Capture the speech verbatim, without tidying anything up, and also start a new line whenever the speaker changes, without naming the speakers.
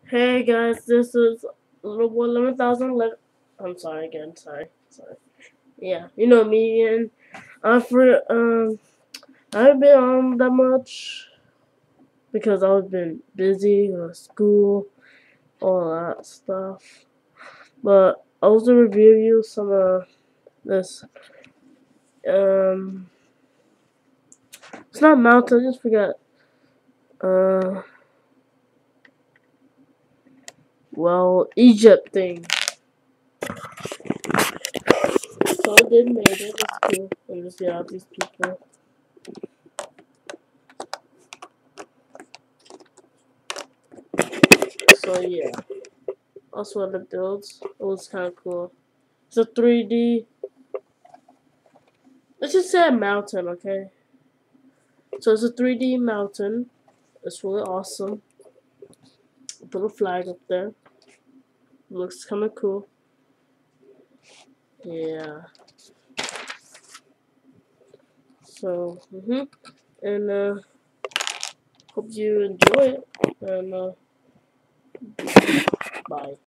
Hey guys, this is Little Boy eleven thousand eleven. I'm sorry again, sorry, sorry. Yeah, you know me, and I for um I haven't been on that much because I've been busy with school, all that stuff. But I was to review you some of this. Um, it's not mountain. I just forgot. Uh, well, Egypt thing. So I did made it. It's cool. And just yeah, these people. So yeah. That's one of the builds. It was kind of cool. It's a three D. Let's just say a mountain, okay? So it's a three D mountain. It's really awesome. Put a flag up there. Looks kind of cool. Yeah. So, mhm. And uh, hope you enjoy it. And uh, bye.